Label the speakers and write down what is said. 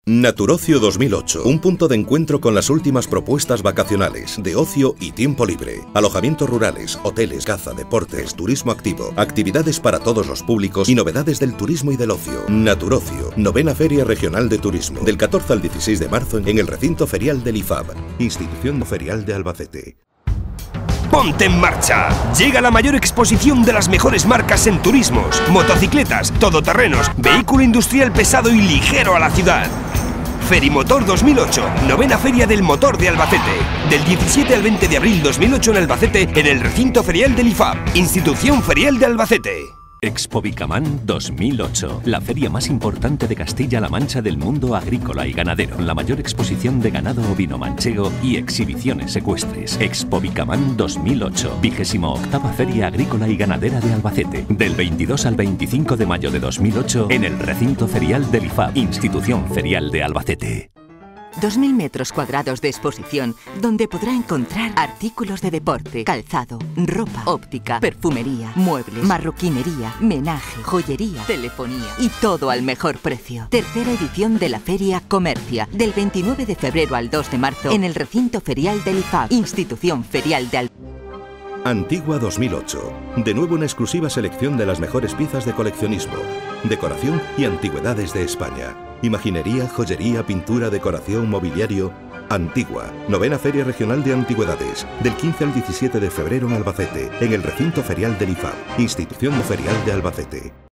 Speaker 1: Naturocio 2008, un punto de encuentro con las últimas propuestas vacacionales, de ocio y tiempo libre. Alojamientos rurales, hoteles, caza, deportes, turismo activo, actividades para todos los públicos y novedades del turismo y del ocio. Naturocio, 9ª Feria Regional de Turismo, del 14 al 16 de marzo en el recinto ferial del IFAB, Institución Ferial de Albacete.
Speaker 2: ¡Ponte en marcha! Llega la mayor exposición de las mejores marcas en turismos, motocicletas, todoterrenos, vehículo industrial pesado y ligero a la ciudad. Ferimotor 2008, 9ª Feria del Motor de Albacete. Del 17 al 20 de abril 2008 en Albacete, en el recinto ferial del IFAB, Institución Ferial de Albacete.
Speaker 3: Expobicamán 2008, la feria más importante de Castilla-La Mancha del mundo agrícola y ganadero, la mayor exposición de ganado ovino manchego y exhibiciones ecuestres. Expobicamán 2008, 28ª Feria Agrícola y Ganadera de Albacete, del 22 al 25 de mayo de 2008 en el recinto ferial del IFAB, Institución Ferial de Albacete.
Speaker 4: 2.000 metros cuadrados de exposición donde podrá encontrar artículos de deporte, calzado, ropa, óptica, perfumería, muebles, marroquinería, menaje, joyería, telefonía y todo al mejor precio. Tercera edición de la Feria Comercia, del 29 de febrero al 2 de marzo en el recinto ferial del IFAB, Institución Ferial de Albacete.
Speaker 1: Antigua 2008, de nuevo una exclusiva selección de las mejores piezas de coleccionismo, decoración y antigüedades de España. Imaginería, joyería, pintura, decoración, mobiliario. Antigua, 9ª Feria Regional de Antigüedades, del 15 al 17 de febrero en Albacete, en el recinto ferial del IFAB, Institución Ferial de Albacete.